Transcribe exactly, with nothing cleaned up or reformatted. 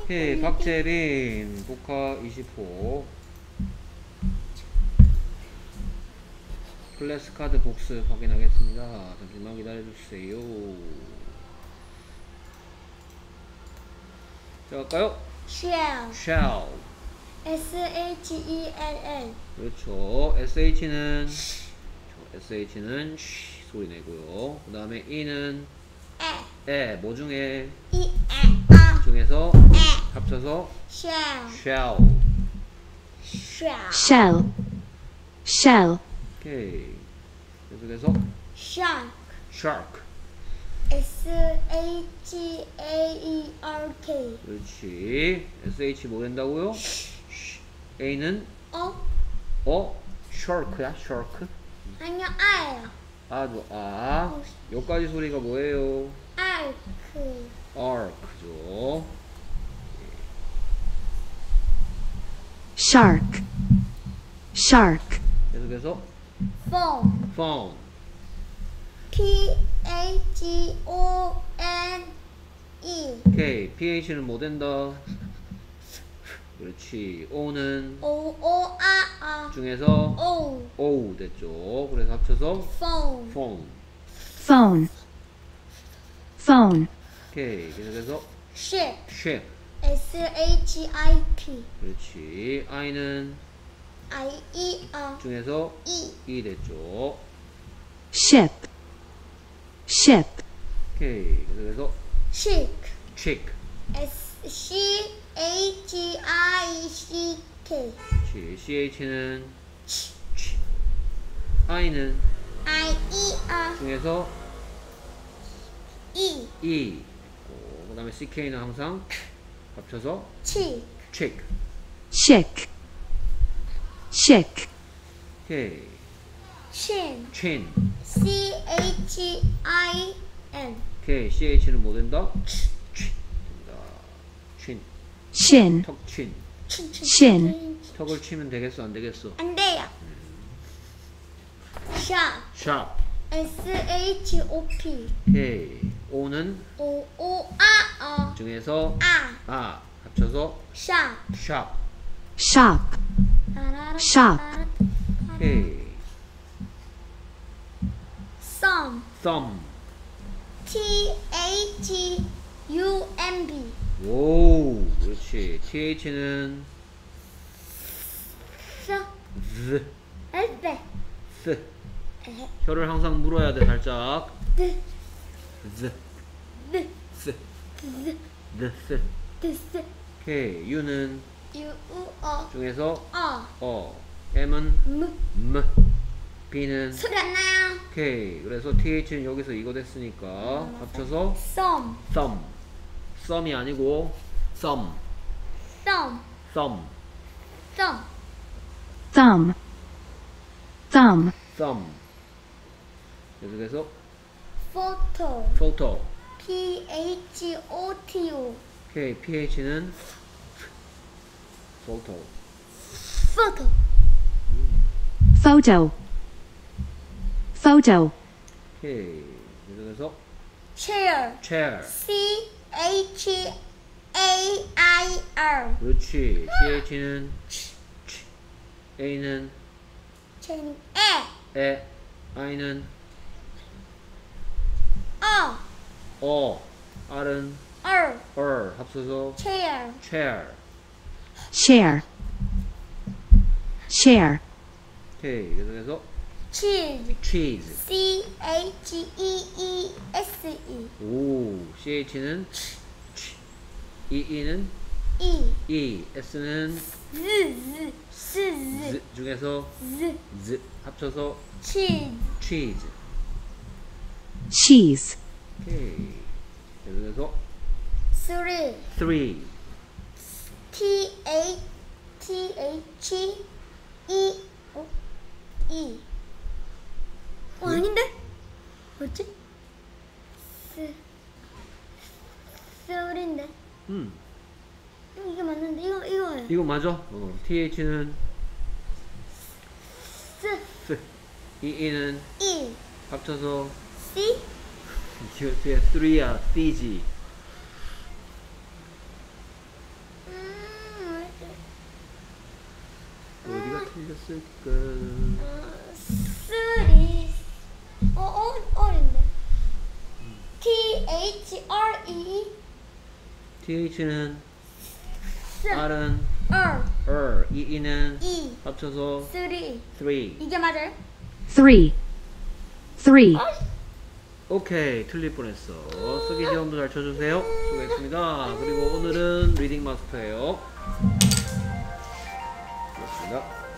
오케이, 박재린, 복화 이십 호. 클래스 카드 복습 확인하겠습니다. 잠시만 기다려주세요. 자, 갈까요? shell. shell. S H E L L. 그렇죠. sh는, sh는 쉬 소리 내고요. 그 다음에 e는 에. 에, 뭐 중에? 이, 에, 아. 중에서 에. 합쳐서 shell. shell. shell. shell, shell, 오케이. 계속해서 shark. shark. S H A E R K. 그렇지. sh 뭐 된다고요? a는 어? 어? shark야? shark? 아니요, 아예요. 아주 아. 요까지 소리가 뭐예요? ark. ark죠. shark, shark, 계속해서 phone. phone. P H O N E. 오케이. ph는 뭐 된다? 그렇지. o는 O O A A. 중에서 O. o 됐죠. 그래서 합쳐서 phone. phone. phone, phone, 오케이. 계속해서 ship. ship. S H I P. 그렇지. i는 I E R 중에서 E. e 됐죠. ship, ship, 오케이. 계속해서 chick. chick. S C H I C K. 그렇지. ch는 치. i는 I E R 중에서 E. e. 그 다음에 ck는 항상 합쳐서 chick. chick. chick, chick, 오케이. chin. chin. C H I N. 오케이. ch는 뭐 된다? 치. 된다. chin. chin, 턱 chin. 친, 친, chin, 친. 턱을 치면 되겠어? 안 되겠어? 안 돼요. shop. sharp. S H O P. 오케이. o는 O O A O. 중에서 아. 아 합쳐서 shop. sharp. shop, shop. 오케이. thumb. thumb. T H U M B. 오, 그렇지. th는 서. z, 엘베. s. 혀를 항상 물어야 돼, 살짝. 드. z, 드. s, 드. the, s. 드스. 오케이. u는 U U 어. 중에서 어. 어, m은 무. m, b는 소리 안 나요. 오케이. 그래서 th는 여기서 이거 됐으니까 합쳐서 thumb. thumb. thumb이 아니고 thumb, thumb. thumb, thumb. thumb, thumb, thumb. 계속해서 photo. photo. P H O T O. 오케이. ph는 photo. photo. photo, photo, 오케이. 계속해서 chair. chair. C H A I R. 그렇지. ch는 치, a는 chain. 에. 에, i는 어. 어, r은 얼. er 합쳐서 chair. chair. share, share, 오케이. 계속해서 cheese. cheese. C H E E S E. 오, ch는 치, e는 E. e, s는 Z. Z. S. z 중에서 Z. z 합쳐서 cheese. cheese. cheese, 오케이. 계속해서 three. three. T A T H E 어? E. 어 아닌데? 뭐지? 스. 쓰리인데. 음, 이게 맞는데 이거 이거예요. 이거 맞아. 어, th는 스. s, e는 E. 합쳐서 C. 뒤에 three야, c지. 있을까? 어, 쓰리. 어, 어, 어린데. T H R E th는 S R은 R er, E는 E 합쳐서 쓰리. three. 이게 맞아요? three, three, 오케이, 틀릴 뻔했어. 쓰기 시험도 잘 쳐주세요. 수고했습니다. 그리고 오늘은 리딩 마스터예요. 고맙습니다.